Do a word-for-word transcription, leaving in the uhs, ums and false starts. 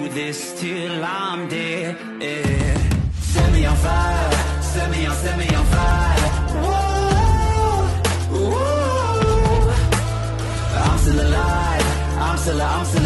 do this till I'm dead. Set me on fire, set me on, set me on fire. Whoa, whoa. I'm still alive, I'm still, I'm still